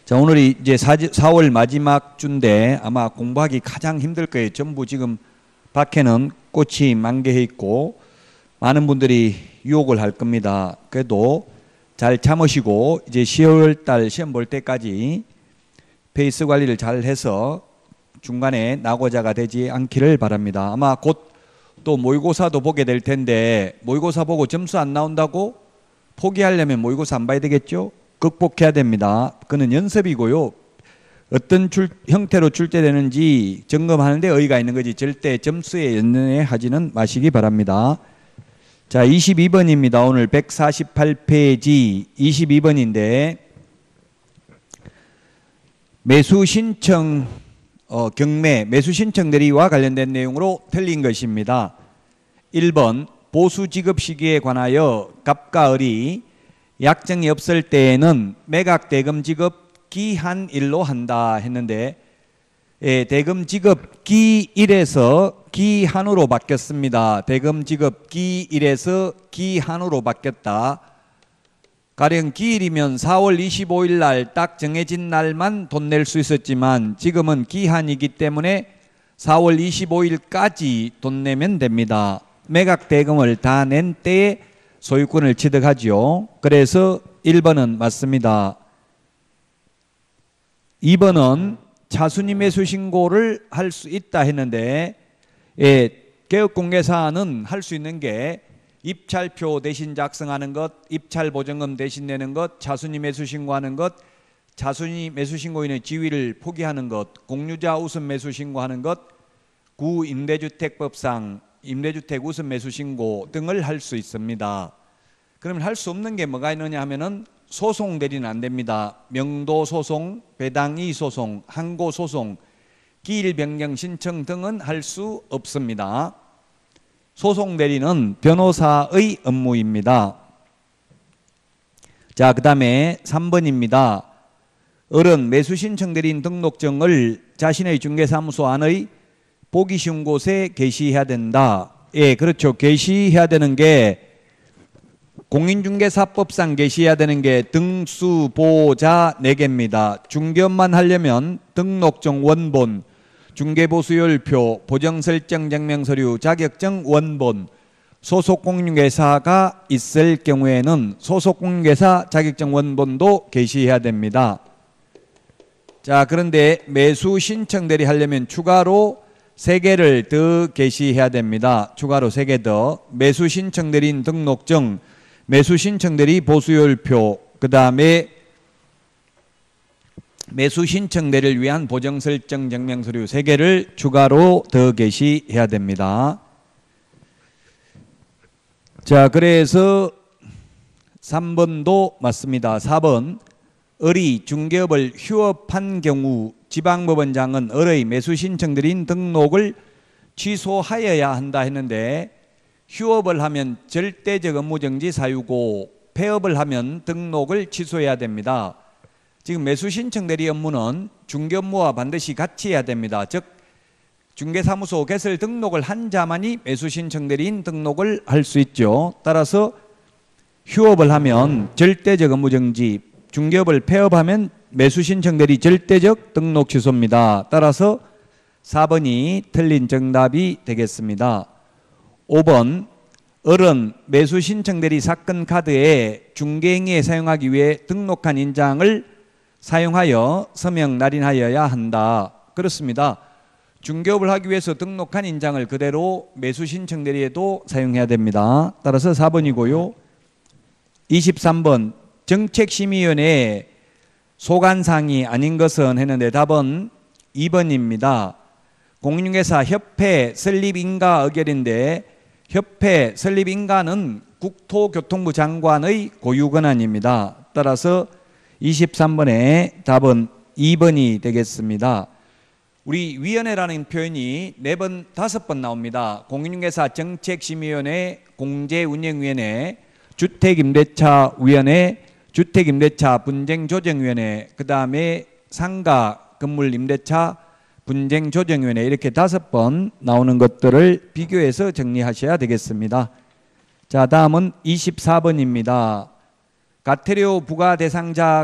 자, 오늘이 이제 4월 마지막 주인데 아마 공부하기 가장 힘들 거예요. 전부 지금 밖에는 꽃이 만개해 있고 많은 분들이 유혹을 할 겁니다. 그래도 잘 참으시고 이제 10월 달 시험 볼 때까지 페이스 관리를 잘 해서 중간에 낙오자가 되지 않기를 바랍니다. 아마 곧 또 모의고사도 보게 될 텐데 모의고사 보고 점수 안 나온다고 포기하려면 모의고사 안 봐야 되겠죠? 극복해야 됩니다. 그는 연습이고요. 어떤 형태로 출제되는지 점검하는데 의의가 있는 거지 절대 점수에 연연하지는 마시기 바랍니다. 자, 22번입니다. 오늘 148페이지 22번인데 매수 신청 경매 매수 신청 대리와 관련된 내용으로 틀린 것입니다. 1번 보수 지급 시기에 관하여 갑과 을이 약정이 없을 때에는 매각 대금 지급 기한일로 한다 했는데 대금 지급 기일에서 기한으로 바뀌었습니다. 대금 지급 기일에서 기한으로 바뀌었다. 가령 기일이면 4월 25일 날 딱 정해진 날만 돈 낼 수 있었지만 지금은 기한이기 때문에 4월 25일까지 돈 내면 됩니다. 매각 대금을 다 낸 때에 소유권을 취득하지요. 그래서 1번은 맞습니다. 2번은 차순위 매수 신고를 할 수 있다 했는데 개업공개사는 할 수 있는 게 입찰표 대신 작성하는 것, 입찰보증금 대신 내는 것, 차순위 매수 신고하는 것, 차순위 매수 신고인의 지위를 포기하는 것, 공유자 우선 매수 신고하는 것, 구임대주택법상 임대주택 우선 매수 신고 등을 할 수 있습니다. 그러면 할 수 없는 게 뭐가 있느냐 하면은 소송 대리는 안 됩니다. 명도 소송, 배당이 소송, 항고 소송, 기일 변경 신청 등은 할 수 없습니다. 소송 대리는 변호사의 업무입니다. 자, 그 다음에 3번입니다. 을은 매수 신청 대리인 등록증을 자신의 중개사무소 안의 보기 쉬운 곳에 게시해야 된다. 예, 그렇죠. 게시해야 되는 게 공인중개사법상 게시해야 되는 게 등수보자 4개입니다. 중개업만 하려면 등록증 원본, 중개보수율표, 보정설정 증명서류, 자격증 원본, 소속공인중개사가 있을 경우에는 소속공인중개사 자격증 원본도 게시해야 됩니다. 자, 그런데 매수 신청 대리 하려면 추가로 3개를 더 게시해야 됩니다. 추가로 3개 더. 매수 신청 대리인 등록증, 매수 신청 대리 보수율표, 그 다음에 매수 신청 대리를 위한 보정 설정 증명서류 3개를 추가로 더 게시해야 됩니다. 자, 그래서 3번도 맞습니다. 4번 을이 중개업을 휴업한 경우 지방법원장은 을의 매수 신청 대리인 등록을 취소하여야 한다 했는데 휴업을 하면 절대적 업무정지 사유고 폐업을 하면 등록을 취소해야 됩니다. 지금 매수 신청 대리 업무는 중개 업무와 반드시 같이 해야 됩니다. 즉 중개사무소 개설 등록을 한 자만이 매수 신청 대리인 등록을 할 수 있죠. 따라서 휴업을 하면 절대적 업무정지, 중개업을 폐업하면 매수 신청 대리 절대적 등록 취소입니다. 따라서 4번이 틀린 정답이 되겠습니다. 5번 을은 매수 신청 대리 사건 카드에 중개행위에 사용하기 위해 등록한 인장을 사용하여 서명 날인하여야 한다. 그렇습니다. 중개업을 하기 위해서 등록한 인장을 그대로 매수 신청 대리에도 사용해야 됩니다. 따라서 4번이고요. 23번 정책심의위원회에 소관사항이 아닌 것은 했는데 답은 2번입니다. 공인중개사 협회 설립인가 의결인데 협회 설립인가는 국토교통부 장관의 고유권한입니다. 따라서 23번의 답은 2번이 되겠습니다. 우리 위원회라는 표현이 4번, 5번 나옵니다. 공인중개사 정책심의위원회, 공제운영위원회, 주택임대차위원회, 주택임대차 분쟁조정위원회, 그 다음에 상가 건물임대차 분쟁조정위원회 이렇게 5번 나오는 것들을 비교해서 정리하셔야 되겠습니다. 자, 다음은 24번입니다. 과태료 부과 대상자가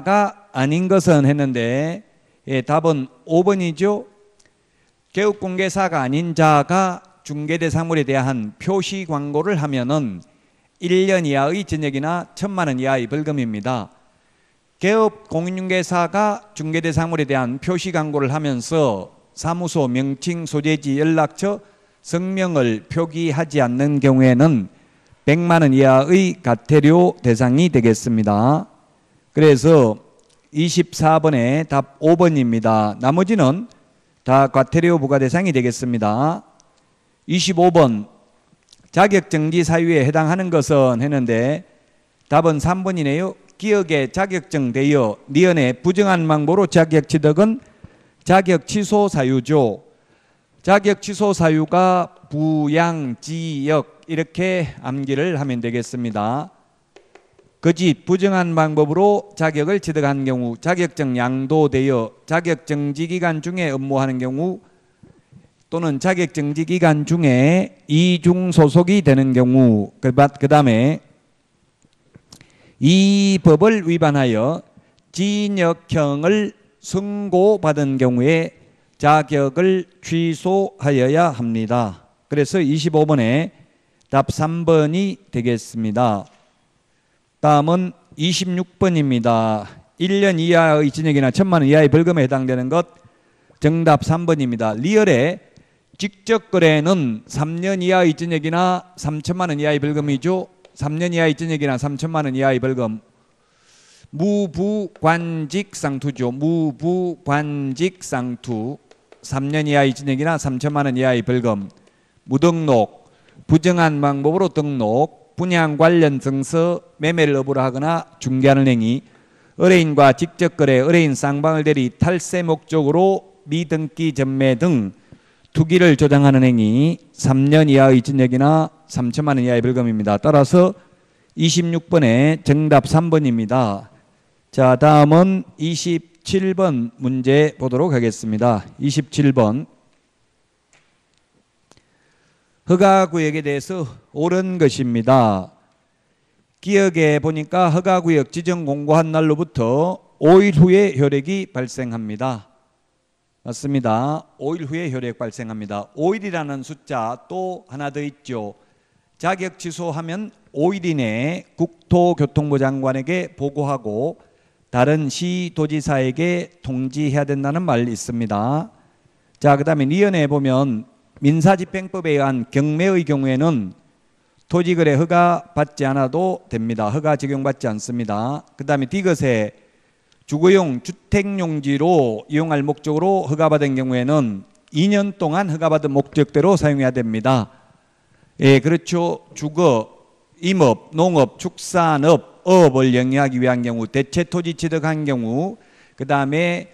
아닌 것은 했는데 답은 5번이죠. 개업공개사가 아닌 자가 중개대상물에 대한 표시 광고를 하면은 1년 이하의 징역이나 1,000만 원 이하의 벌금입니다. 개업 공인중개사가 중개대상물에 대한 표시 광고를 하면서 사무소 명칭, 소재지, 연락처, 성명을 표기하지 않는 경우에는 100만 원 이하의 과태료 대상이 되겠습니다. 그래서 24번에 답 5번입니다. 나머지는 다 과태료 부과 대상이 되겠습니다. 25번 자격정지 사유에 해당하는 것은 했는데 답은 3번이네요. 기업에 자격정되어 니은에 부정한 방법으로 자격 취득은 자격 취소 사유죠. 자격 취소 사유가 부양, 지역 이렇게 암기를 하면 되겠습니다. 거짓, 부정한 방법으로 자격을 취득한 경우, 자격증 양도되어 자격정지 기간 중에 업무하는 경우 또는 자격정지 기간 중에 이중 소속이 되는 경우, 그 다음에 이 법을 위반하여 징역형을 선고받은 경우에 자격을 취소하여야 합니다. 그래서 25번에 답 3번이 되겠습니다. 다음은 26번입니다. 1년 이하의 징역이나 1,000만 원 이하의 벌금에 해당되는 것 정답 3번입니다. 리얼의 직접 거래는 3년 이하의 징역이나 3,000만 원 이하의 벌금이죠. 3년 이하의 징역이나 3,000만 원 이하의 벌금. 무부관직상투죠. 무부관직상투 3년 이하의 징역이나 3,000만 원 이하의 벌금. 무등록, 부정한 방법으로 등록, 분양 관련 증서, 매매를 업으로 하거나 중개하는 행위, 의뢰인과 직접 거래, 의뢰인 쌍방을 대리 탈세 목적으로 미등기 전매 등 투기를 조장하는 행위 3년 이하의 징역이나 3,000만 원 이하의 벌금입니다. 따라서 26번에 정답 3번입니다. 자, 다음은 27번 문제 보도록 하겠습니다. 27번 허가구역에 대해서 옳은 것입니다. 기억에 보니까 허가구역 지정 공고한 날로부터 5일 후에 효력이 발생합니다. 맞습니다. 5일 후에 효력 발생합니다. 5일이라는 숫자 또 하나 더 있죠. 자격 취소하면 5일 이내에 국토교통부 장관에게 보고하고 다른 시도지사에게 통지해야 된다는 말이 있습니다. 자, 그 다음에 니은에 보면 민사집행법에 의한 경매의 경우에는 토지거래 허가 받지 않아도 됩니다. 허가 적용받지 않습니다. 그 다음에 디귿에 주거용 주택용지로 이용할 목적으로 허가받은 경우에는 2년 동안 허가받은 목적대로 사용해야 됩니다. 예, 그렇죠. 주거, 임업, 농업, 축산업, 어업을 영위하기 위한 경우, 대체 토지 취득한 경우, 그 다음에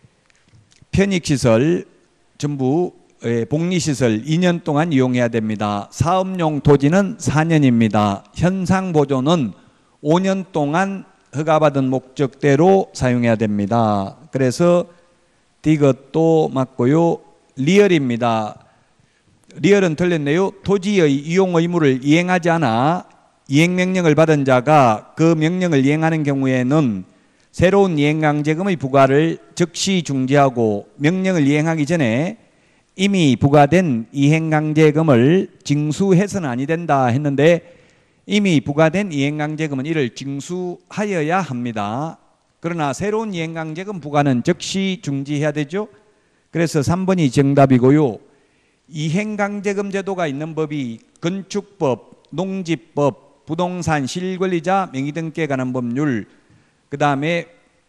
편익시설, 전부 복리시설 2년 동안 이용해야 됩니다. 사업용 토지는 4년입니다. 현상보존은 5년 동안 허가받은 목적대로 사용해야 됩니다. 그래서 이것도 맞고요. 리얼입니다. 리얼은 틀렸네요. 토지의 이용 의무를 이행하지 않아 이행명령을 받은 자가 그 명령을 이행하는 경우에는 새로운 이행강제금의 부과를 즉시 중지하고 명령을 이행하기 전에 이미 부과된 이행강제금을 징수해서는 아니 된다 했는데 이미 부과된 이행강제금은 이를 징수하여야 합니다. 그러나 새로운 이행강제금 부과는 즉시 중지해야 되죠. 그래서 3번이 정답이고요. 이행강제금 제도가 있는 법이 건축법, 농지법, 부동산 실권리자 명의 등기에 관한 법률, 그 다음에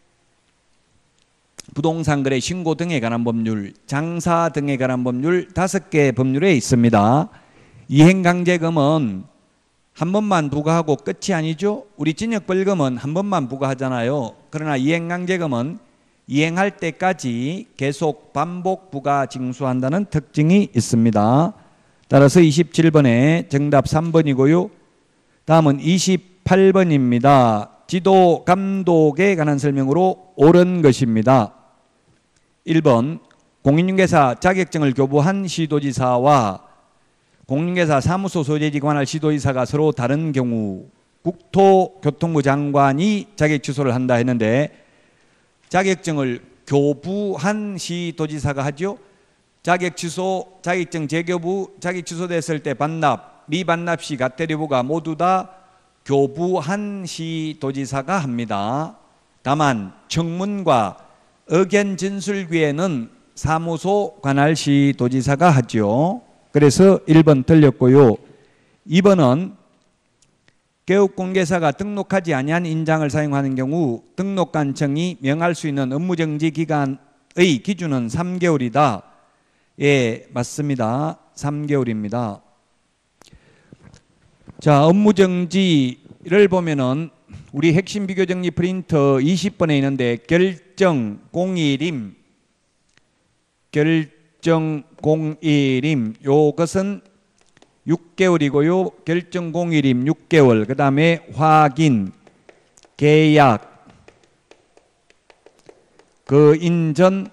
부동산 거래 신고 등에 관한 법률, 장사 등에 관한 법률 5개 법률에 있습니다. 이행강제금은 한 번만 부과하고 끝이 아니죠. 우리 징역벌금은 한 번만 부과하잖아요. 그러나 이행강제금은 이행할 때까지 계속 반복 부과 징수한다는 특징이 있습니다. 따라서 27번에 정답 3번이고요. 다음은 28번입니다. 지도 감독에 관한 설명으로 옳은 것입니다. 1번 공인중개사 자격증을 교부한 시도지사와 공인중개사 사무소 소재지 관할 시도지사가 서로 다른 경우 국토교통부 장관이 자격 취소를 한다 했는데 자격증을 교부한 시도지사가 하죠. 자격 취소, 자격증 재교부, 자격 취소됐을 때 반납, 미반납 시 과태료부가 모두 다 교부한 시도지사가 합니다. 다만 청문과 의견 진술기에는 사무소 관할 시도지사가 하죠. 그래서 1번 틀렸고요. 2번은 개업공개사가 등록하지 아니한 인장을 사용하는 경우 등록관청이 명할 수 있는 업무정지 기간의 기준은 3개월이다. 예, 맞습니다. 3개월입니다. 자, 업무정지를 보면은 우리 핵심 비교정리 프린터 20번에 있는데 결정 공일임, 결정 공일임 요것은 6개월이고요. 결정 공일임 6개월. 그 다음에 확인, 계약, 그 인전,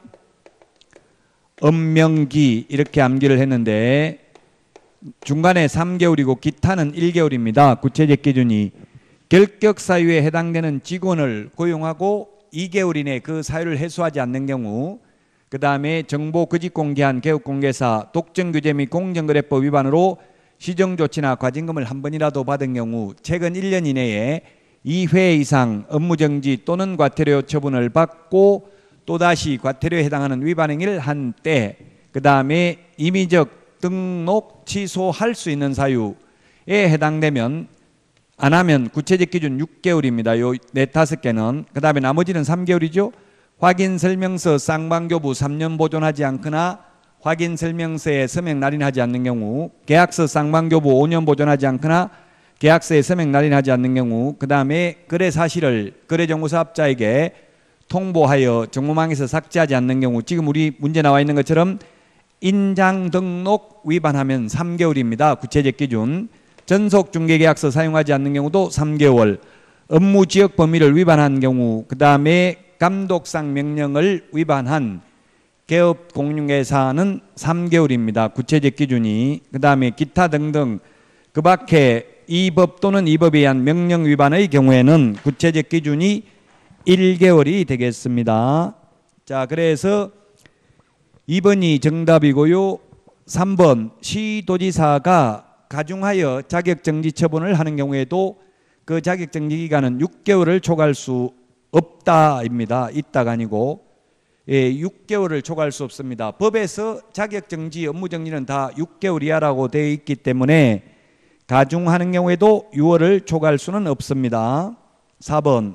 업명기 이렇게 암기를 했는데 중간에 3개월이고 기타는 1개월입니다. 구체적 기준이 결격 사유에 해당되는 직원을 고용하고 2개월 이내 그 사유를 해소하지 않는 경우, 그 다음에 정보 거짓 공개한 개업공개사 독점규제 및 공정거래법 위반으로 시정조치나 과징금을 한 번이라도 받은 경우 최근 1년 이내에 2회 이상 업무정지 또는 과태료 처분을 받고 또다시 과태료에 해당하는 위반 행위를 한 때, 그 다음에 임의적 등록 취소할 수 있는 사유에 해당되면 안 하면 구체적 기준 6개월입니다. 요 4-5개는. 그 다음에 나머지는 3개월이죠. 확인설명서 쌍방교부 3년 보존하지 않거나 확인설명서에 서명 날인하지 않는 경우, 계약서 쌍방교부 5년 보존하지 않거나 계약서에 서명 날인하지 않는 경우, 그 다음에 거래 사실을 거래정보사업자에게 통보하여 정보망에서 삭제하지 않는 경우, 지금 우리 문제 나와 있는 것처럼 인장 등록 위반하면 3개월입니다. 구체적 기준. 전속중개계약서 사용하지 않는 경우도 3개월. 업무지역 범위를 위반한 경우, 그 다음에 감독상 명령을 위반한 개업공인중개사는 3개월입니다. 구체적 기준이. 그 다음에 기타 등등 그 밖에 이 법 또는 이 법에 의한 명령 위반의 경우에는 구체적 기준이 1개월이 되겠습니다. 자, 그래서 2번이 정답이고요. 3번 시도지사가 가중하여 자격정지 처분을 하는 경우에도 그 자격정지 기간은 6개월을 초과할 수 없다입니다. 있다가 아니고, 예, 6개월을 초과할 수 없습니다. 법에서 자격정지, 업무정지는 다 6개월 이하라고 되어 있기 때문에 가중하는 경우에도 6월을 초과할 수는 없습니다. 4번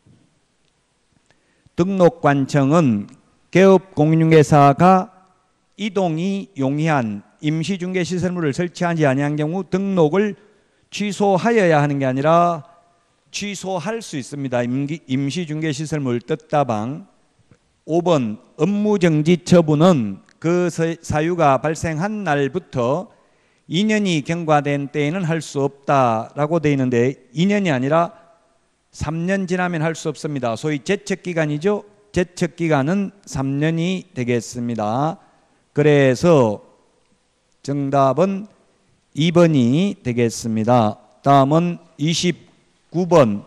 등록관청은 개업공인중개사가 이동이 용이한 임시중개시설물을 설치하지 아니한 경우 등록을 취소하여야 하는 게 아니라 취소할 수 있습니다. 임시중개시설물 뜻다방. 5번 업무정지 처분은 그 사유가 발생한 날부터 2년이 경과된 때에는 할 수 없다라고 되어 있는데 2년이 아니라 3년 지나면 할 수 없습니다. 소위 제척기간이죠. 제척기간은 3년이 되겠습니다. 그래서 정답은 2번이 되겠습니다. 다음은 29번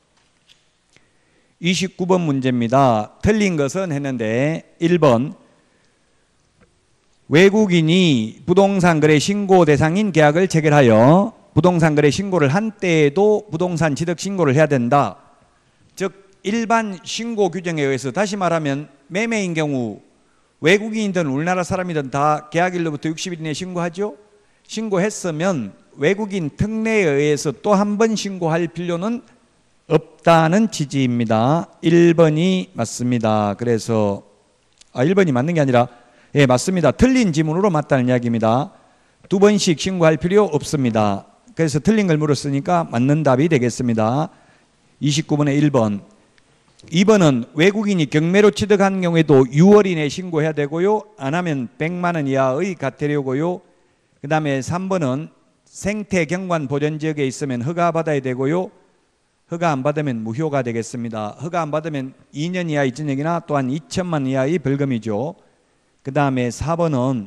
문제입니다. 틀린 것은 했는데 1번 외국인이 부동산 거래 신고 대상인 계약을 체결하여 부동산 거래 신고를 한 때에도 부동산 취득 신고를 해야 된다. 즉 일반 신고 규정에 의해서, 다시 말하면 매매인 경우 외국인이든 우리나라 사람이든 다 계약일로부터 60일 이내에 신고하죠. 신고했으면 외국인 특례에 의해서 또 한 번 신고할 필요는 없다는 취지입니다. 1번이 맞습니다. 그래서 1번이 맞는 게 아니라, 예, 맞습니다. 틀린 지문으로 맞다는 이야기입니다. 2번씩 신고할 필요 없습니다. 그래서 틀린 걸 물었으니까 맞는 답이 되겠습니다. 29번의 1번. 2번은 외국인이 경매로 취득한 경우에도 6월 이내에 신고해야 되고요. 안 하면 100만 원 이하의 과태료고요. 그 다음에 3번은 생태 경관 보전 지역에 있으면 허가 받아야 되고요. 허가 안 받으면 무효가 되겠습니다. 허가 안 받으면 2년 이하의 전역이나 또한 2천만 이하의 벌금이죠. 그 다음에 4번은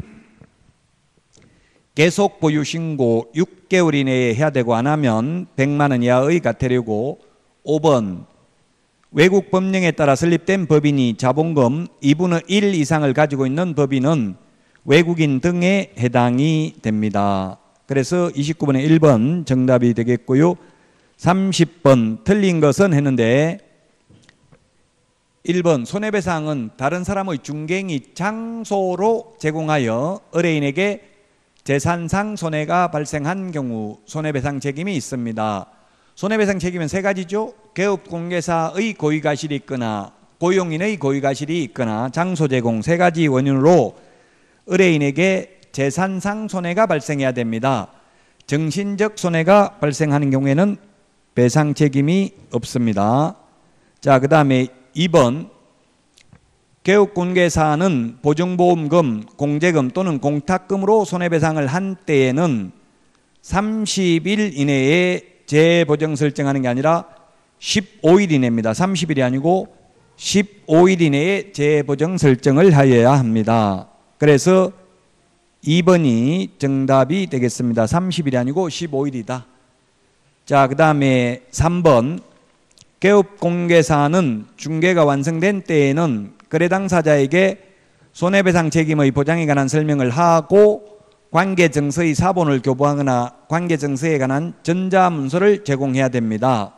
계속 보유 신고 6개월 이내에 해야 되고 안 하면 100만 원 이하의 과태료고, 5번 외국 법령에 따라 설립된 법인이 자본금 2분의 1 이상을 가지고 있는 법인은 외국인 등에 해당이 됩니다. 그래서 29번에 1번 정답이 되겠고요. 30번 틀린 것은 했는데 1번 손해배상은 다른 사람의 중개행위 장소로 제공하여 의뢰인에게 재산상 손해가 발생한 경우 손해배상 책임이 있습니다. 손해배상 책임은 세 가지죠. 개업공개사의 고의가실이 있거나 고용인의 고의가실이 있거나 장소 제공 세 가지 원인으로 의뢰인에게 재산상 손해가 발생해야 됩니다. 정신적 손해가 발생하는 경우에는 배상 책임이 없습니다. 자, 그 다음에 2번 개업공개사는 보증보험금, 공제금 또는 공탁금으로 손해배상을 한 때에는 30일 이내에 재보정 설정하는 게 아니라 15일 이내입니다. 30일이 아니고 15일 이내에 재보정 설정을 하여야 합니다. 그래서 2번이 정답이 되겠습니다. 30일이 아니고 15일이다. 자, 그 다음에 3번 개업공개사는 중개가 완성된 때에는 거래 당사자에게 손해배상 책임의 보장에 관한 설명을 하고 관계증서의 사본을 교부하거나 관계증서에 관한 전자문서를 제공해야 됩니다.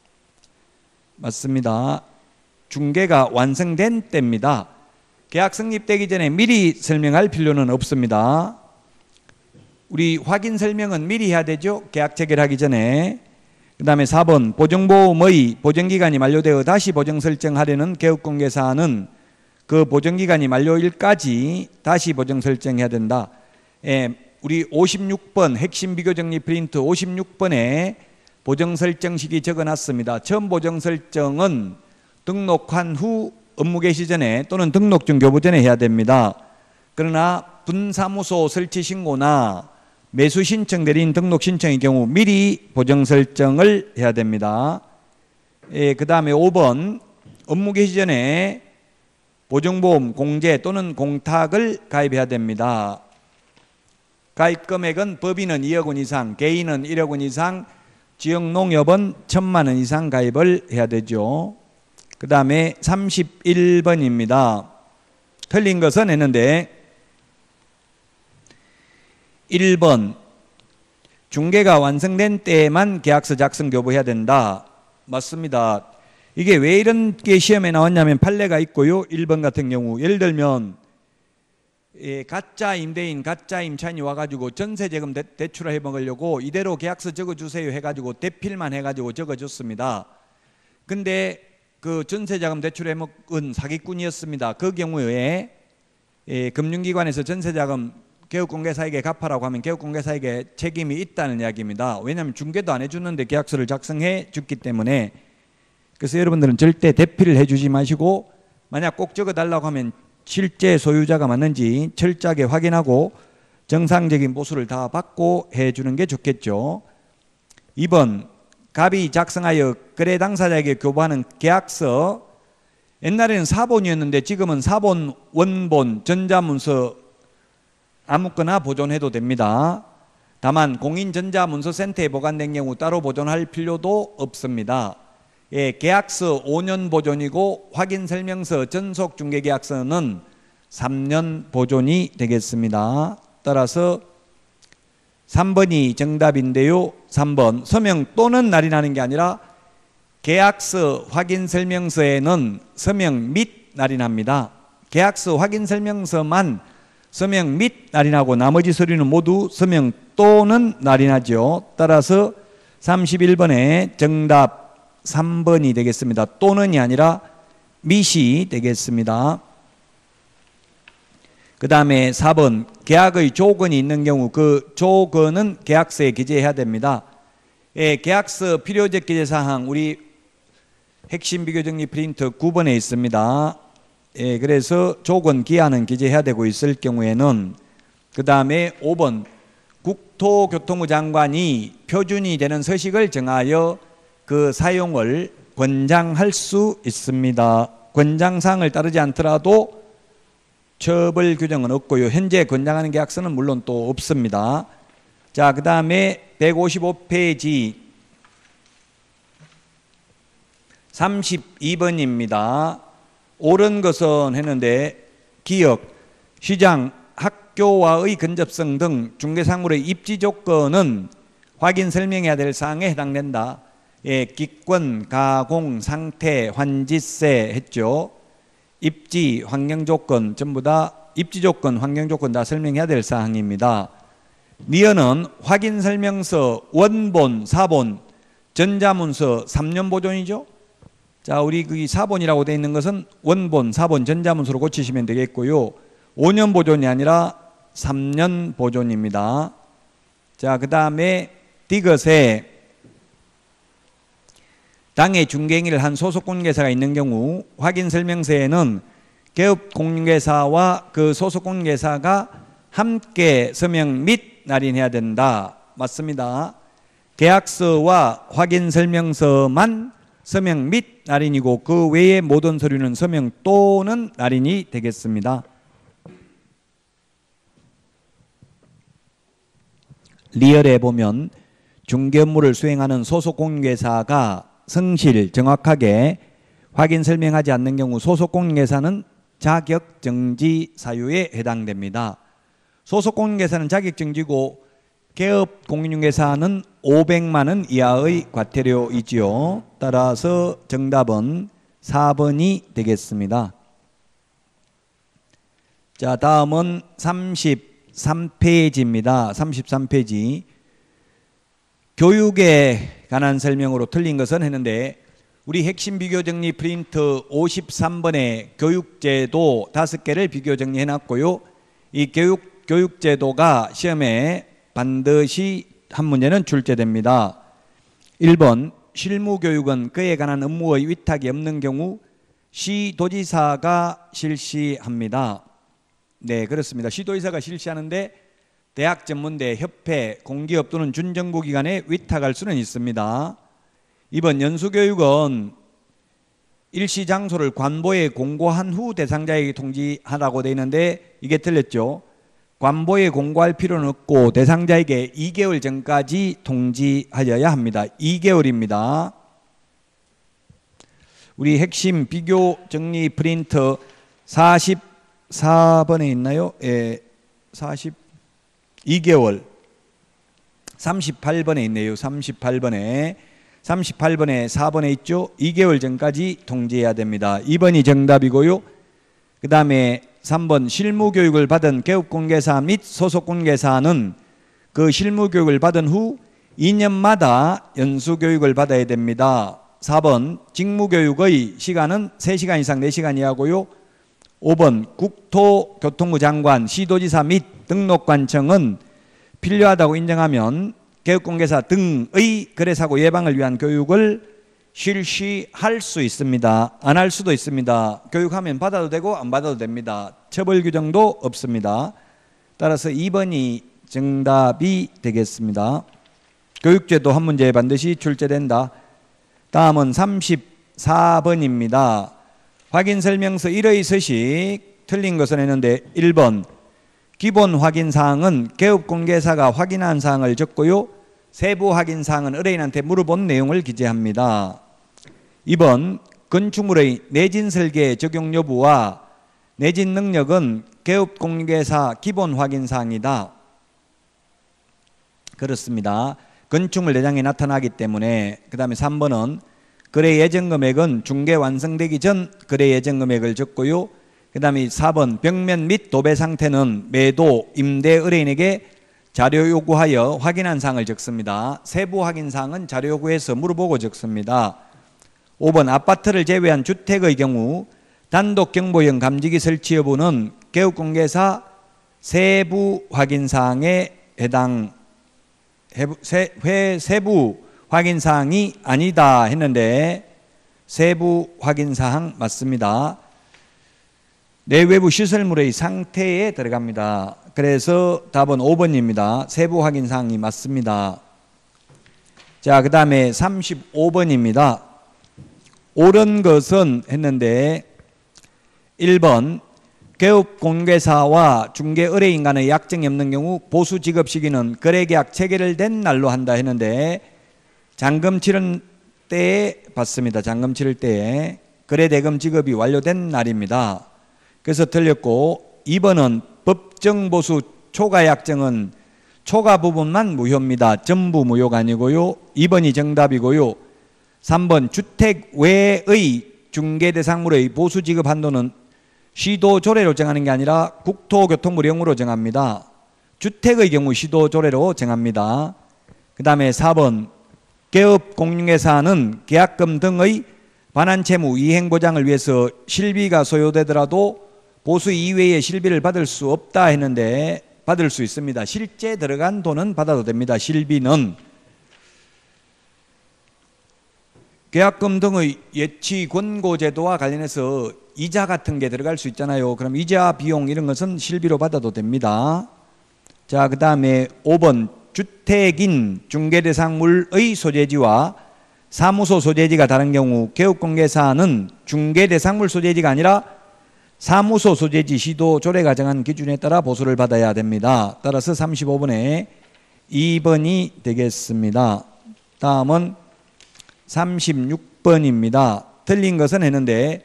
맞습니다. 중개가 완성된 때입니다. 계약 성립되기 전에 미리 설명할 필요는 없습니다. 우리 확인 설명은 미리 해야 되죠. 계약 체결하기 전에. 그 다음에 4번 보증보험의 보증기간이 만료되어 다시 보증 설정하려는 개업공개사는 그 보증기간이 만료일까지 다시 보증 설정해야 된다. 우리 56번 핵심 비교정리 프린트 56번에 보증 설정 시기 적어놨습니다. 처음 보증 설정은 등록한 후 업무 개시 전에 또는 등록 중 교부 전에 해야 됩니다. 그러나 분사무소 설치 신고나 매수 신청 대리인 등록 신청의 경우 미리 보정 설정을 해야 됩니다. 그 다음에 5번 업무 개시 전에 보증보험, 공제 또는 공탁을 가입해야 됩니다. 가입 금액은 법인은 2억 원 이상, 개인은 1억 원 이상, 지역농협은 1,000만 원 이상 가입을 해야 되죠. 그 다음에 31번입니다. 틀린 것은 했는데 1번 중개가 완성된 때에만 계약서 작성 교부해야 된다. 맞습니다. 이게 왜 이런 게 시험에 나왔냐면 판례가 있고요. 1번 같은 경우 예를 들면 가짜 임대인, 가짜 임차인이 와가지고 전세재금 대출을 해먹으려고 이대로 계약서 적어주세요 해가지고 대필만 해가지고 적어줬습니다. 근데 그 전세자금 대출해 먹은 사기꾼이었습니다. 그 경우에 금융기관에서 전세자금 개업공개사에게 갚아라고 하면 개업공개사에게 책임이 있다는 이야기입니다. 왜냐하면 중개도 안 해주는데 계약서를 작성해 줬기 때문에. 그래서 여러분들은 절대 대필을 해주지 마시고 만약 꼭 적어달라고 하면 실제 소유자가 맞는지 철저하게 확인하고 정상적인 보수를 다 받고 해주는 게 좋겠죠. 2번 갑이 작성하여 거래 당사자에게 교부하는 계약서, 옛날에는 사본이었는데 지금은 사본, 원본, 전자문서 아무거나 보존해도 됩니다. 다만 공인전자문서센터에 보관된 경우 따로 보존할 필요도 없습니다. 계약서 5년 보존이고 확인설명서, 전속중개계약서는 3년 보존이 되겠습니다. 따라서 3번이 정답인데요. 3번 서명 또는 날인하는 게 아니라 계약서 확인설명서에는 서명 및 날인합니다. 계약서 확인설명서만 서명 및 날인하고 나머지 서류는 모두 서명 또는 날인하죠. 따라서 31번에 정답 3번이 되겠습니다. 또는이 아니라 밋이 되겠습니다. 그 다음에 4번 계약의 조건이 있는 경우 그 조건은 계약서에 기재해야 됩니다. 계약서 필요적 기재사항 우리 핵심 비교정리 프린트 9번에 있습니다. 그래서 조건 기한은 기재해야 되고 있을 경우에는 그 다음에 5번 국토교통부 장관이 표준이 되는 서식을 정하여 그 사용을 권장할 수 있습니다. 권장사항을 따르지 않더라도 처벌 규정은 없고요. 현재 권장하는 계약서는 물론 또 없습니다. 자, 그 다음에 155페이지 32번입니다. 옳은 것은 했는데 기역, 시장, 학교와의 근접성 등 중개사물의 입지 조건은 확인 설명해야 될 사항에 해당된다. 예, 기권, 가공, 상태, 환지세 했죠. 입지, 환경 조건 전부 다 입지 조건, 환경 조건 다 설명해야 될 사항입니다. 니은은 확인 설명서 원본, 사본, 전자문서 3년 보존이죠. 자, 우리 그 4본이라고 되어 있는 것은 원본, 사본, 전자문서로 고치시면 되겠고요. 5년 보존이 아니라 3년 보존입니다. 자, 그 다음에 디귿에 당해 중개행위를 한 소속공인중개사가 있는 경우 확인 설명서에는 개업공인중개사와 그 소속공인중개사가 함께 서명 및 날인해야 된다. 맞습니다. 계약서와 확인 설명서만 서명 및 날인이고 그 외의 모든 서류는 서명 또는 날인이 되겠습니다. 리얼에 보면 중개 업무를 수행하는 소속공인중개사가 성실, 정확하게 확인 설명하지 않는 경우 소속공인중개사는 자격정지 사유에 해당됩니다. 소속공인중개사는 자격정지고 개업공인중개사는 500만 원 이하의 과태료이지요. 따라서 정답은 4번이 되겠습니다. 자, 다음은 33페이지입니다. 33페이지. 교육에 관한 설명으로 틀린 것은 했는데 우리 핵심 비교 정리 프린트 53번에 교육제도 5개를 비교 정리해 놨고요. 이 교육제도가 시험에 반드시 한 문제는 출제됩니다. 1번 실무교육은 그에 관한 업무의 위탁이 없는 경우 시도지사가 실시합니다. 네, 그렇습니다. 시도지사가 실시하는데 대학 전문대, 협회, 공기업 또는 준정부기관에 위탁할 수는 있습니다. 2번 연수교육은 일시 장소를 관보에 공고한 후 대상자에게 통지하라고 되어 있는데 이게 틀렸죠. 관보에 공고할 필요는 없고 대상자에게 2개월 전까지 통지하여야 합니다. 2개월입니다. 우리 핵심 비교 정리 프린트 44번에 있나요? 예, 42개월 38번에 있네요. 38번에 4번에 있죠. 2개월 전까지 통지해야 됩니다. 2번이 정답이고요. 그 다음에 3번 실무교육을 받은 개업공개사 및 소속공개사는 그 실무교육을 받은 후 2년마다 연수교육을 받아야 됩니다. 4번 직무교육의 시간은 3시간 이상 4시간 이하고요. 5번 국토교통부 장관, 시도지사 및 등록관청은 필요하다고 인정하면 개업공개사 등의 거래사고 예방을 위한 교육을 실시할 수 있습니다. 안 할 수도 있습니다. 교육하면 받아도 되고 안 받아도 됩니다. 처벌 규정도 없습니다. 따라서 2번이 정답이 되겠습니다. 교육제도 한 문제에 반드시 출제된다. 다음은 34번입니다. 확인설명서 1의 서식 틀린 것은 했는데 1번 기본 확인사항은 개업공개사가 확인한 사항을 적고요. 세부 확인사항은 의뢰인한테 물어본 내용을 기재합니다. 2번 건축물의 내진 설계 적용 여부와 내진 능력은 개업공개사 기본 확인사항이다. 그렇습니다. 건축물 내장에 나타나기 때문에. 그 다음에 3번은 거래 예정 금액은 중개 완성되기 전 거래 예정 금액을 적고요. 그 다음에 4번 벽면 및 도배 상태는 매도, 임대 의뢰인에게 자료 요구하여 확인한 사항을 적습니다. 세부 확인 사항은 자료 요구해서 물어보고 적습니다. 5번 아파트를 제외한 주택의 경우 단독 경보형 감지기 설치 여부는 개업공개사 세부 확인 사항에 해당 세부 확인 사항이 아니다 했는데 세부 확인 사항 맞습니다. 내외부 시설물의 상태에 들어갑니다. 그래서 답은 5번입니다. 세부 확인 사항이 맞습니다. 자, 그 다음에 35번입니다. 옳은 것은 했는데 1번 개업공개사와 중개 의뢰인 간의 약정이 없는 경우 보수 지급 시기는 거래계약 체결된 날로 한다 했는데 잔금 때에 받습니다. 잔금 치를 때에. 거래대금 지급이 완료된 날입니다. 그래서 틀렸고, 2번은 법정보수 초과약정은 초과 부분만 무효입니다. 전부 무효가 아니고요. 2번이 정답이고요. 3번 주택 외의 중개대상물의 보수 지급 한도는 시도조례로 정하는 게 아니라 국토교통부령으로 정합니다. 주택의 경우 시도조례로 정합니다. 그 다음에 4번 개업공인회사는 계약금 등의 반환채무 이행보장을 위해서 실비가 소요되더라도 보수 이외의 실비를 받을 수 없다 했는데 받을 수 있습니다. 실제 들어간 돈은 받아도 됩니다. 실비는. 계약금 등의 예치 권고제도와 관련해서 이자 같은 게 들어갈 수 있잖아요. 그럼 이자 비용 이런 것은 실비로 받아도 됩니다. 자, 그 다음에 5번 주택인 중개대상물의 소재지와 사무소 소재지가 다른 경우 개업공개사는 중개대상물 소재지가 아니라 사무소 소재지 시도조례가 정한 기준에 따라 보수를 받아야 됩니다. 따라서 35번에 2번이 되겠습니다. 다음은 36번입니다. 틀린 것은 했는데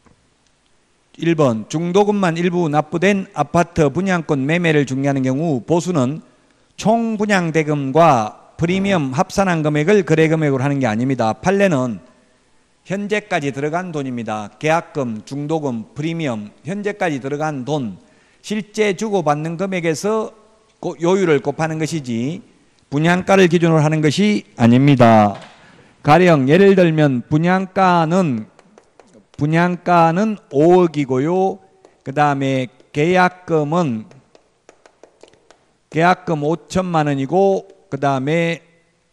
1번 중도금만 일부 납부된 아파트 분양권 매매를 중개하는 경우 보수는 총 분양대금과 프리미엄 합산한 금액을 거래금액으로 하는 게 아닙니다. 판례는 현재까지 들어간 돈입니다. 계약금, 중도금, 프리미엄, 현재까지 들어간 돈, 실제 주고받는 금액에서 요율을 곱하는 것이지 분양가를 기준으로 하는 것이 아닙니다. 가령 예를 들면 분양가는 5억이고요. 그 다음에 계약금 5천만 원이고 그 다음에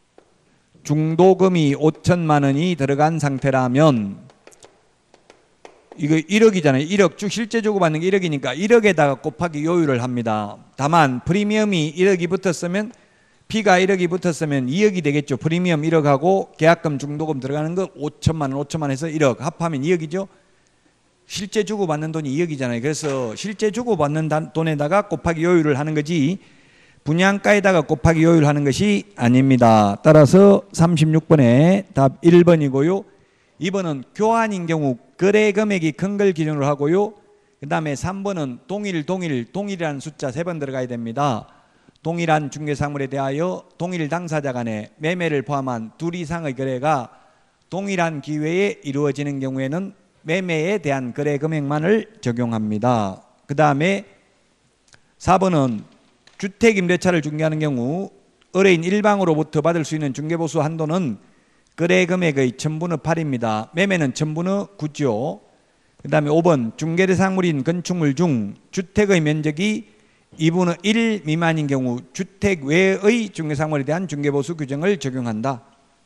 중도금이 5천만 원이 들어간 상태라면 이거 1억이잖아요. 1억 쭉 실제 주고받는 게 1억이니까 1억에다가 곱하기 요율을 합니다. 다만 프리미엄이 1억이 붙었으면 P가 1억이 붙었으면 2억이 되겠죠. 프리미엄 1억하고 계약금 중도금 들어가는 거 5천만 원 해서 1억 합하면 2억이죠. 실제 주고받는 돈이 2억이잖아요. 그래서 실제 주고받는 돈에다가 곱하기 요율을 하는 거지 분양가에다가 곱하기 요율을 하는 것이 아닙니다. 따라서 36번에 답 1번이고요. 2번은 교환인 경우 거래 금액이 큰 걸 기준으로 하고요. 그 다음에 3번은 동일이라는 숫자 3번 들어가야 됩니다. 동일한 중개사물에 대하여 동일 당사자 간의 매매를 포함한 둘 이상의 거래가 동일한 기회에 이루어지는 경우에는 매매에 대한 거래 금액만을 적용합니다. 그 다음에 4번은 주택임대차를 중개하는 경우 의뢰인 일방으로부터 받을 수 있는 중개보수 한도는 거래 금액의 1000분의 8입니다. 매매는 1000분의 9죠. 그 다음에 5번 중개대상물인 건축물 중 주택의 면적이 2분의 1 미만인 경우 주택 외의 중개상물에 대한 중개보수 규정을 적용한다.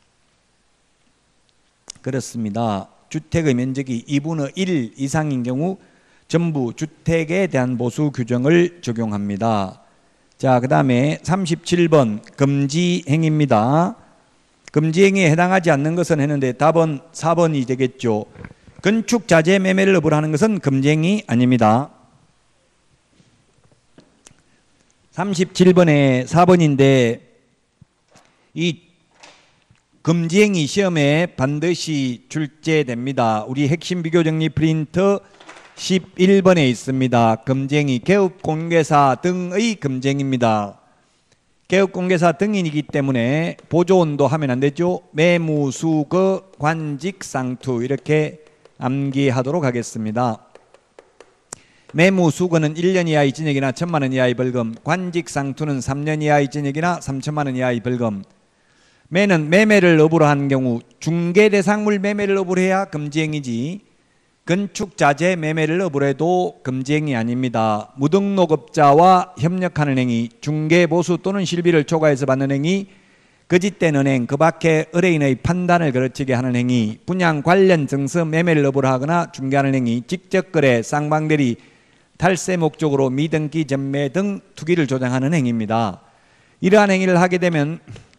그렇습니다. 주택의 면적이 2분의 1 이상인 경우 전부 주택에 대한 보수 규정을 적용합니다. 자, 그 다음에 37번 금지행위입니다. 금지행위에 해당하지 않는 것은 했는데 답은 4번이 되겠죠. 건축자재 매매를 업으로 하는 것은 금지행위 아닙니다. 37번에 4번인데 이 금지행위 시험에 반드시 출제됩니다. 우리 핵심 비교정리 프린트 11번에 있습니다. 금지행위 개업공개사 등의 금지행위입니다. 개업공개사 등이기 때문에 보조원도 하면 안 되죠. 매무수거 관직상투 이렇게 암기하도록 하겠습니다. 매무수거는 1년 이하의 징역이나 1000만 원 이하의 벌금, 관직상투는 3년 이하의 징역이나 3천만 원 이하의 벌금. 매는 매매를 업으로 한 경우 중개대상물 매매를 업으로 해야 금지행위지 건축자재 매매를 업으로 해도 금지행위 아닙니다. 무등록업자와 협력하는 행위, 중개보수 또는 실비를 초과해서 받는 행위, 거짓된 은행, 그 밖에 의뢰인의 판단을 그르치게 하는 행위, 분양 관련 증서 매매를 업으로 하거나 중개하는 행위, 직접거래, 쌍방대리, 탈세 목적으로 미등기 전매 등 투기를 조장하는 행위입니다. 이러한 행위를 하게 되면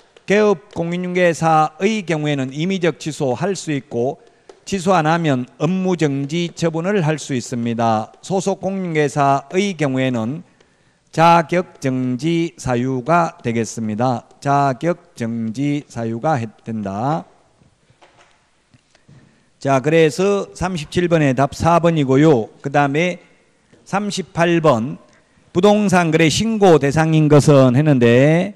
개업공인중개사의 경우에는 임의적 취소할 수 있고 취소 안 하면 업무정지 처분을 할 수 있습니다. 소속 공인중개사의 경우에는 자격정지 사유가 되겠습니다. 자격정지 사유가 된다. 자, 그래서 37번의 답 4번이고요. 그 다음에 38번 부동산 거래 신고 대상인 것은 했는데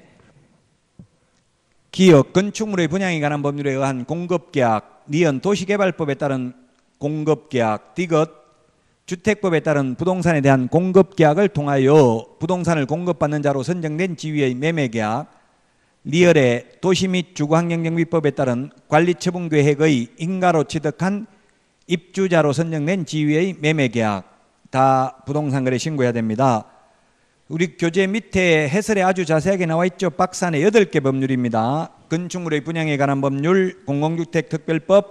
기업 건축물의 분양에 관한 법률에 의한 공급계약, 니은 도시개발법에 따른 공급계약, 디귿 주택법에 따른 부동산에 대한 공급계약을 통하여 부동산을 공급받는 자로 선정된 지위의 매매계약, 리얼의 도시 및 주거환경정비법에 따른 관리처분계획의 인가로 취득한 입주자로 선정된 지위의 매매계약 다 부동산거래 신고해야 됩니다. 우리 교재 밑에 해설에 아주 자세하게 나와 있죠. 박스 안에 8개 법률입니다. 건축물의 분양에 관한 법률, 공공주택특별법,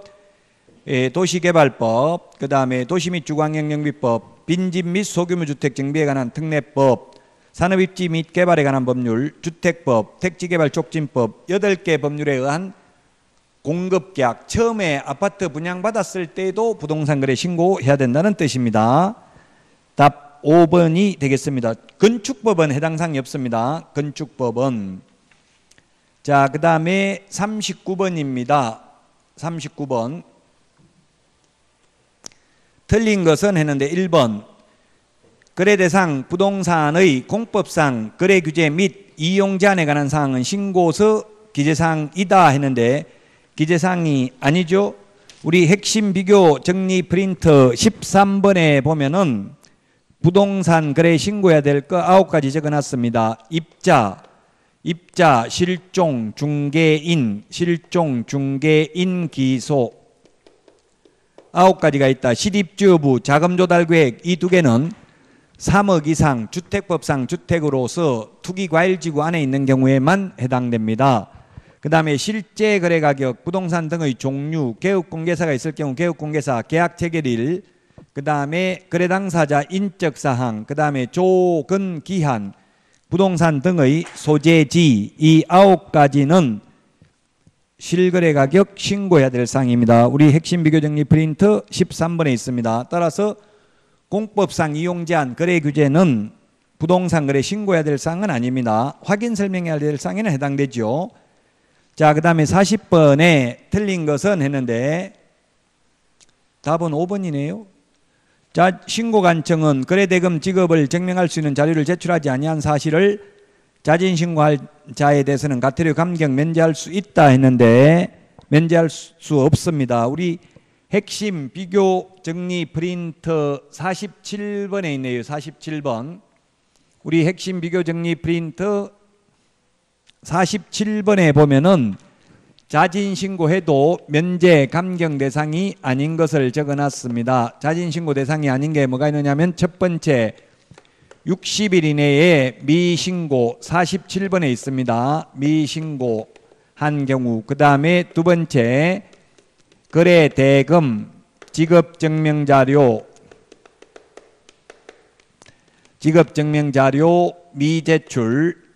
도시개발법, 그 다음에 도시 및 주거환경정비법, 빈집 및 소규모주택 정비에 관한 특례법, 산업입지 및 개발에 관한 법률, 주택법, 택지개발 촉진법 8개 법률에 의한 공급계약, 처음에 아파트 분양받았을 때도 부동산거래 신고해야 된다는 뜻입니다. 답 5번이 되겠습니다. 건축법은 해당 사항이 없습니다. 건축법은. 자, 그 다음에 39번입니다. 39번. 틀린 것은 했는데 1번. 거래대상 부동산의 공법상 거래규제 및 이용 제한에 관한 사항은 신고서 기재사항이다 했는데 기재사항이 아니죠. 우리 핵심 비교 정리 프린트 13번에 보면은 부동산 거래 신고해야 될 거 9가지 적어놨습니다. 입자, 실종, 중개인, 기소 9가지가 있다. 실입주여부, 자금조달계획 이 2개는 3억 이상 주택법상 주택으로서 투기과일지구 안에 있는 경우에만 해당됩니다. 그 다음에 실제 거래가격, 부동산 등의 종류, 개업공개사가 있을 경우 개업공개사, 계약체결일, 그 다음에 거래 당사자 인적사항, 그 다음에 조건 기한, 부동산 등의 소재지 이 9가지는 실거래 가격 신고해야 될 사항입니다. 우리 핵심 비교 정리 프린트 13번에 있습니다. 따라서 공법상 이용 제한 거래 규제는 부동산 거래 신고해야 될 사항은 아닙니다. 확인 설명해야 될 사항에는 해당되죠. 자, 그 다음에 40번에 틀린 것은 했는데 답은 5번이네요. 자, 신고관청은 거래대금 지급을 증명할 수 있는 자료를 제출하지 아니한 사실을 자진신고할 자에 대해서는 과태료 감경 면제할 수 있다 했는데 면제할 수 없습니다. 우리 핵심 비교 정리 프린트 47번에 있네요. 47번. 우리 핵심 비교 정리 프린트 47번에 보면은 자진신고해도 면제 감경 대상이 아닌 것을 적어놨습니다. 자진신고 대상이 아닌 게 뭐가 있느냐면 첫 번째 60일 이내에 미신고 47번에 있습니다. 미신고 한 경우. 그 다음에 두 번째 거래 대금 지급증명자료 미제출.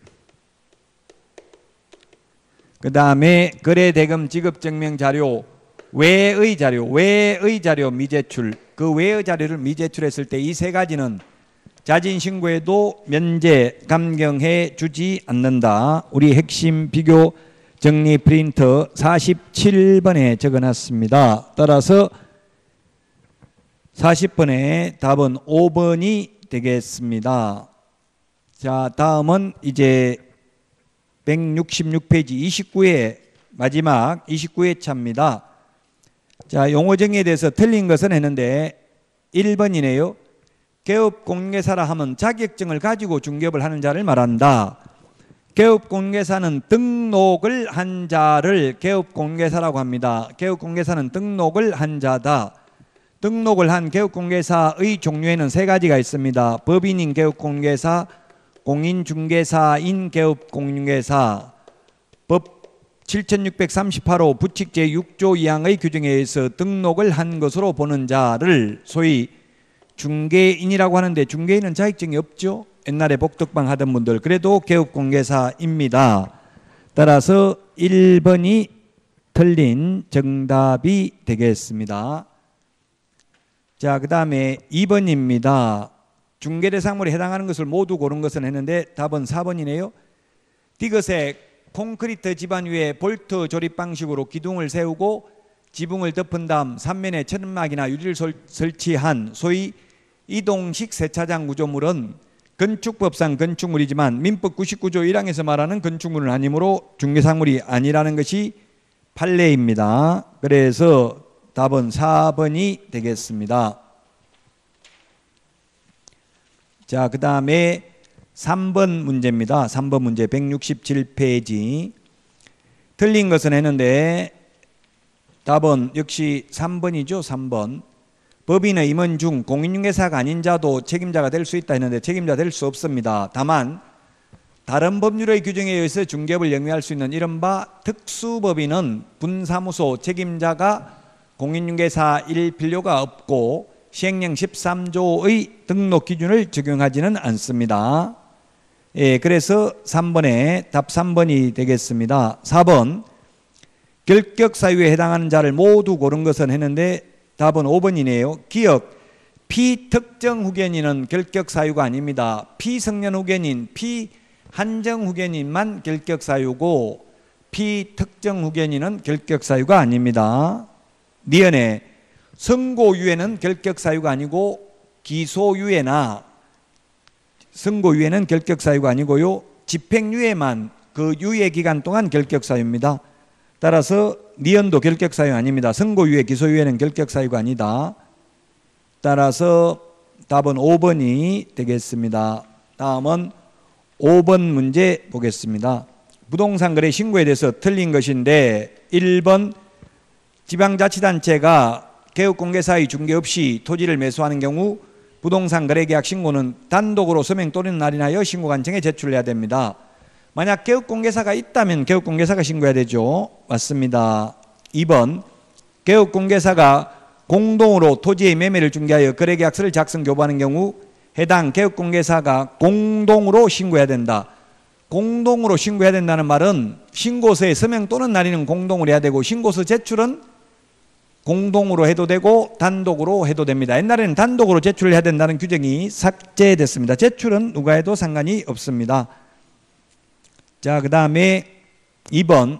그 다음에 거래대금 지급증명자료 외의 자료 미제출. 그 외의 자료를 미제출했을 때 이 3가지는 자진신고에도 면제 감경해 주지 않는다. 우리 핵심 비교 정리 프린트 47번에 적어놨습니다. 따라서 40번의 답은 5번이 되겠습니다. 자, 다음은 이제 166페이지 29회 마지막 29회차입니다. 자, 용어정의에 대해서 틀린 것은 했는데 1번이네요. 개업공개사라 하면 자격증을 가지고 중개업을 하는 자를 말한다. 개업공개사는 등록을 한 자를 개업공개사라고 합니다. 개업공개사는 등록을 한 자다. 등록을 한 개업공개사의 종류에는 3가지가 있습니다. 법인인 개업공개사, 공인중개사인 개업공개사. 법 7638호 부칙 제6조 2항의 규정에 의해서 등록을 한 것으로 보는 자를 소위 중개인이라고 하는데 중개인은 자격증이 없죠. 옛날에 복덕방 하던 분들. 그래도 개업공개사입니다. 따라서 1번이 틀린 정답이 되겠습니다. 자, 그 다음에 2번입니다. 중개대상물에 해당하는 것을 모두 고른 것은 했는데 답은 4번이네요. 디귿의 콘크리트 지반 위에 볼트 조립 방식으로 기둥을 세우고 지붕을 덮은 다음 3면에 천막이나 유리를 설치한 소위 이동식 세차장 구조물은 건축법상 건축물이지만 민법 99조 1항에서 말하는 건축물은 아니므로 중개사물이 아니라는 것이 판례입니다. 그래서 답은 4번이 되겠습니다. 자, 그 다음에 3번 문제입니다. 3번 문제 167페이지. 틀린 것은 했는데 답은 역시 3번이죠. 3번. 법인의 임원 중 공인중개사가 아닌 자도 책임자가 될 수 있다 했는데 책임자 될 수 없습니다. 다만 다른 법률의 규정에 의해서 중개업을 영위할 수 있는 이른바 특수법인은 분사무소 책임자가 공인중개사일 필요가 없고 시행령 13조의 등록 기준을 적용하지는 않습니다. 예, 그래서 3번에 답 3번이 되겠습니다. 4번 결격 사유에 해당하는 자를 모두 고른 것은 했는데 답은 5번이네요. 기억 피특정 후견인은 결격 사유가 아닙니다. 피성년 후견인, 피한정 후견인만 결격 사유고 피특정 후견인은 결격 사유가 아닙니다. 니은에 선고유예는 결격 사유가 아니고 기소유예나 선고유예는 결격 사유가 아니고요. 집행유예만 그 유예 기간 동안 결격 사유입니다. 따라서 니은도 결격 사유 아닙니다. 선고유예, 기소유예는 결격 사유가 아니다. 따라서 답은 5번이 되겠습니다. 다음은 5번 문제 보겠습니다. 부동산 거래 신고에 대해서 틀린 것인데 1번 지방자치단체가 개업공개사의 중개 없이 토지를 매수하는 경우 부동산 거래계약 신고는 단독으로 서명 또는 날인하여 신고관청에 제출해야 됩니다. 만약 개업공개사가 있다면 개업공개사가 신고해야 되죠. 맞습니다. 2번 개업공개사가 공동으로 토지의 매매를 중개하여 거래계약서를 작성 교부하는 경우 해당 개업공개사가 공동으로 신고해야 된다. 공동으로 신고해야 된다는 말은 신고서에 서명 또는 날인은 공동으로 해야 되고 신고서 제출은 공동으로 해도 되고 단독으로 해도 됩니다. 옛날에는 단독으로 제출을 해야 된다는 규정이 삭제됐습니다. 제출은 누가 해도 상관이 없습니다. 자, 그 다음에 2번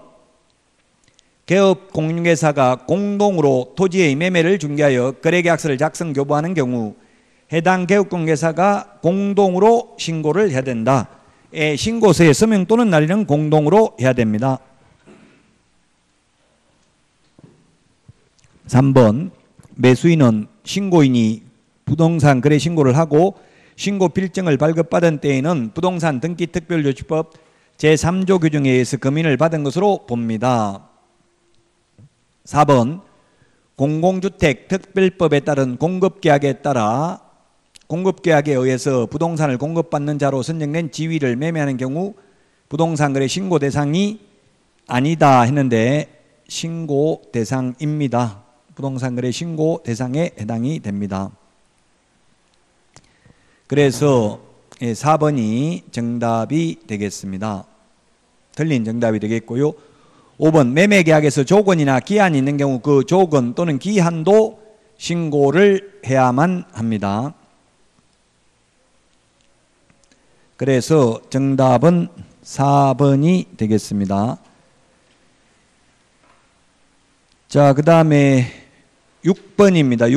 개업 공인중개사가 공동으로 토지의 매매를 중개하여 거래계약서를 작성 교부하는 경우 해당 개업공개사가 공동으로 신고를 해야 된다. 신고서에 서명 또는 날인은 공동으로 해야 됩니다. 3번 매수인은 신고인이 부동산 거래 신고를 하고 신고 필증을 발급받은 때에는 부동산 등기특별조치법 제3조 규정에 의해서 금인을 받은 것으로 봅니다. 4번 공공주택 특별법에 따른 공급계약에 따라 공급계약에 의해서 부동산을 공급받는 자로 선정된 지위를 매매하는 경우 부동산 거래 신고 대상이 아니다 했는데 신고 대상입니다. 부동산 거래 신고 대상에 해당이 됩니다. 그래서 4번이 정답이 되겠습니다. 틀린 정답이 되겠고요. 5번 매매계약에서 조건이나 기한이 있는 경우 그 조건 또는 기한도 신고를 해야만 합니다. 그래서 정답은 4번이 되겠습니다. 자, 그 다음에 6번입니다.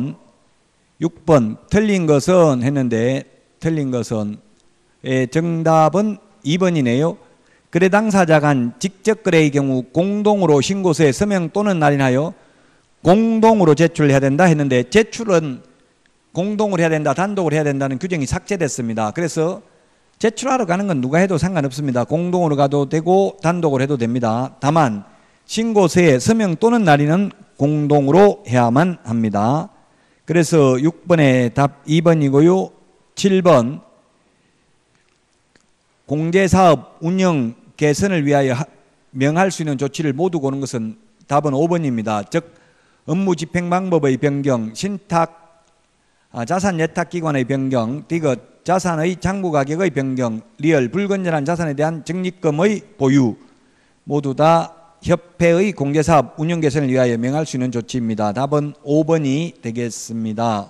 6번 틀린 것은 했는데 틀린 것은 정답은 2번이네요. 거래 당사자 간 직접 거래의 경우 공동으로 신고서에 서명 또는 날인하여 공동으로 제출해야 된다 했는데 제출은 공동으로 해야 된다, 단독으로 해야 된다는 규정이 삭제됐습니다. 그래서 제출하러 가는 건 누가 해도 상관없습니다. 공동으로 가도 되고 단독으로 해도 됩니다. 다만 신고서에 서명 또는 날인은 공동으로 해야만 합니다. 그래서 6번의 답 2번이고요. 7번 공제사업 운영 개선을 위하여 명할 수 있는 조치를 모두 고른 것은 답은 5번입니다. 즉 업무 집행 방법의 변경, 신탁, 자산 예탁기관의 변경, 디귿, 자산의 장부 가격의 변경, 리얼, 불건전한 자산에 대한 적립금의 보유 모두 다 협회의 공제사업 운영 개선을 위하여 명할 수 있는 조치입니다. 답은 5번이 되겠습니다.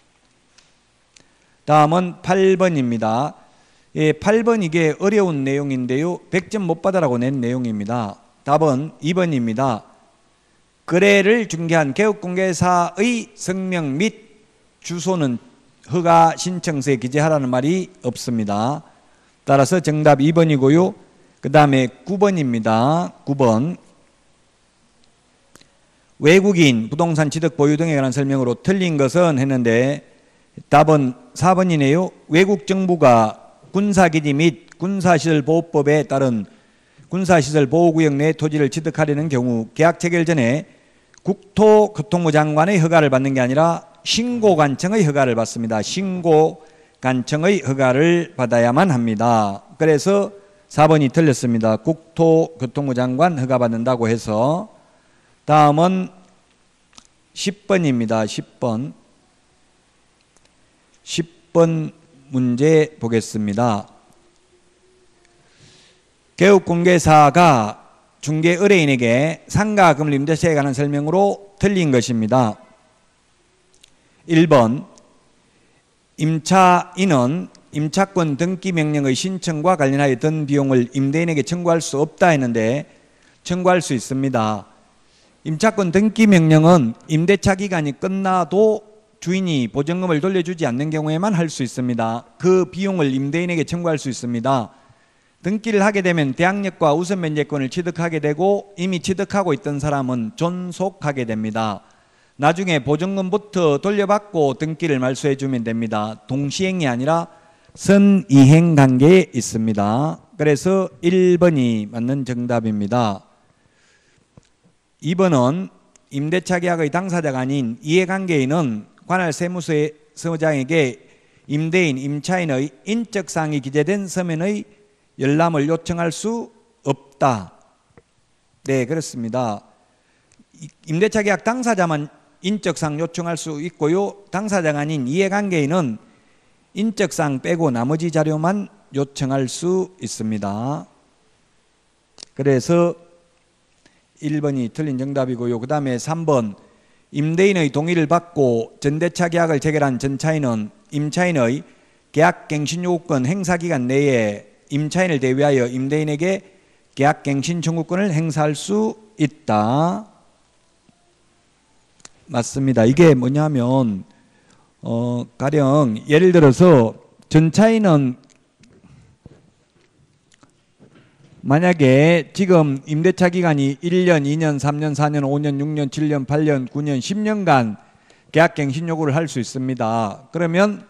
다음은 8번입니다. 8번 이게 어려운 내용인데요. 100점 못 받으라고 낸 내용입니다. 답은 2번입니다. 거래를 중개한 개업공개사의 성명 및 주소는 허가 신청서에 기재하라는 말이 없습니다. 따라서 정답 2번이고요. 그 다음에 9번입니다. 9번. 외국인 부동산 취득 보유 등에 관한 설명으로 틀린 것은 했는데 답은 4번이네요. 외국 정부가 군사기지 및 군사시설보호법에 따른 군사시설 보호구역 내 토지를 취득하려는 경우 계약 체결 전에 국토교통부 장관의 허가를 받는 게 아니라 신고관청의 허가를 받습니다. 신고관청의 허가를 받아야만 합니다. 그래서 4번이 틀렸습니다. 국토교통부 장관 허가받는다고 해서. 다음은 10번입니다. 10번 문제 보겠습니다. 개업공개사가 중개 의뢰인에게 상가 건물 임대차에 관한 설명으로 틀린 것입니다. 1번 임차인은 임차권 등기 명령의 신청과 관련하여 든 비용을 임대인에게 청구할 수 없다 했는데 청구할 수 있습니다. 임차권 등기 명령은 임대차 기간이 끝나도 주인이 보증금을 돌려주지 않는 경우에만 할 수 있습니다. 그 비용을 임대인에게 청구할 수 있습니다. 등기를 하게 되면 대항력과 우선 면제권을 취득하게 되고 이미 취득하고 있던 사람은 존속하게 됩니다. 나중에 보증금부터 돌려받고 등기를 말소해 주면 됩니다. 동시행이 아니라 선이행 관계에 있습니다. 그래서 1번이 맞는 정답입니다. 2번은 임대차 계약의 당사자가 아닌 이해관계인은 관할 세무서장에게 임대인, 임차인의 인적사항이 기재된 서면의 열람을 요청할 수 없다. 네, 그렇습니다. 임대차 계약 당사자만 인적사항 요청할 수 있고요. 당사자가 아닌 이해관계인은 인적사항 빼고 나머지 자료만 요청할 수 있습니다. 그래서 1번이 틀린 정답이고요. 그 다음에 3번 임대인의 동의를 받고 전대차 계약을 체결한 전차인은 임차인의 계약갱신요구권 행사기간 내에 임차인을 대위하여 임대인에게 계약갱신 청구권을 행사할 수 있다. 맞습니다. 이게 뭐냐면 가령 예를 들어서 전차인은 만약에 지금 임대차 기간이 1년, 2년, 3년, 4년, 5년, 6년, 7년, 8년, 9년, 10년간 계약갱신 요구를 할 수 있습니다. 그러면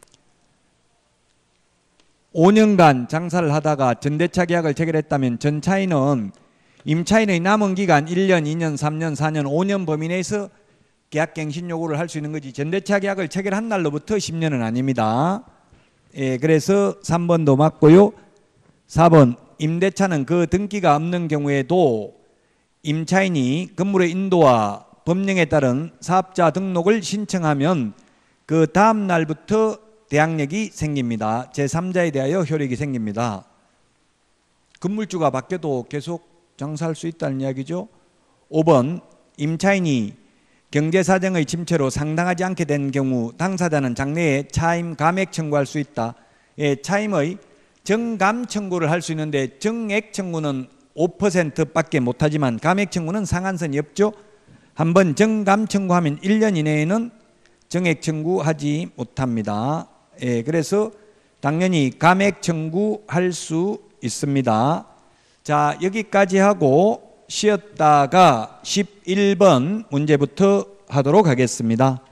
5년간 장사를 하다가 전대차 계약을 체결했다면 전차인은 임차인의 남은 기간 1년, 2년, 3년, 4년, 5년 범위 내에서 계약갱신 요구를 할 수 있는 거지 전대차 계약을 체결한 날로부터 10년은 아닙니다. 예, 그래서 3번도 맞고요. 4번 임대차는 그 등기가 없는 경우에도 임차인이 건물의 인도와 법령에 따른 사업자 등록을 신청하면 그 다음 날부터 대항력이 생깁니다. 제3자에 대하여 효력이 생깁니다. 건물주가 바뀌어도 계속 장사할 수 있다는 이야기죠. 5번 임차인이 경제사정의 침체로 상당하지 않게 된 경우 당사자는 장래에 차임 감액 청구할 수 있다. 예, 차임의 정감 청구를 할 수 있는데 정액 청구는 5%밖에 못하지만 감액 청구는 상한선이 없죠. 한번 정감 청구하면 1년 이내에는 정액 청구하지 못합니다. 예, 그래서 당연히 감액 청구할 수 있습니다. 자, 여기까지 하고 쉬었다가 11번 문제부터 하도록 하겠습니다.